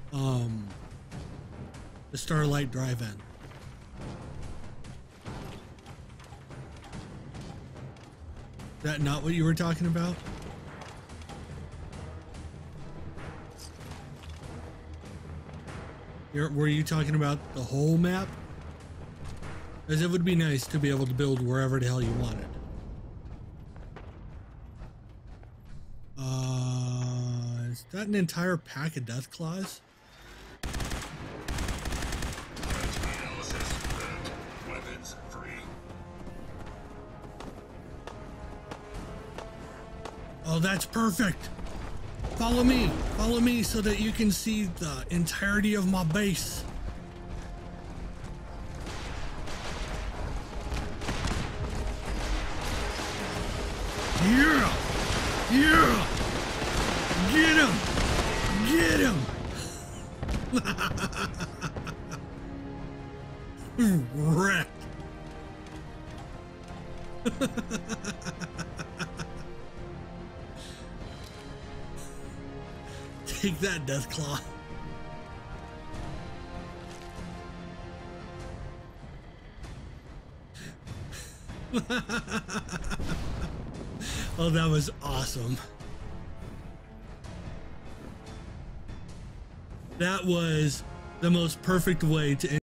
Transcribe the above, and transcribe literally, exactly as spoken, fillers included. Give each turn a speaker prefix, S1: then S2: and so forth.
S1: um, the Starlight Drive-In. Is that not what you were talking about? You're, were you talking about the whole map? Because it would be nice to be able to build wherever the hell you wanted. Uh, is that an entire pack of Death Claws?
S2: Weapons free.
S1: Oh, that's perfect. Follow me. Follow me so that you can see the entirety of my base. Yeah. Yeah. Get him. Get him. Wrecked. Take that, Deathclaw. Oh, that was awesome. That was the most perfect way to